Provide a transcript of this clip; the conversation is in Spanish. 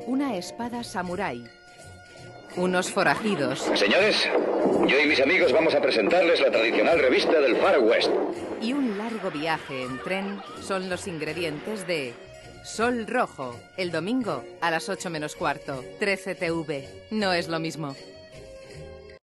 una espada samurái, unos forajidos. Señores, yo y mis amigos vamos a presentarles la tradicional revista del Far West. Y un largo viaje en tren son los ingredientes de Sol Rojo, el domingo a las 8 menos cuarto, 13 TV. No es lo mismo.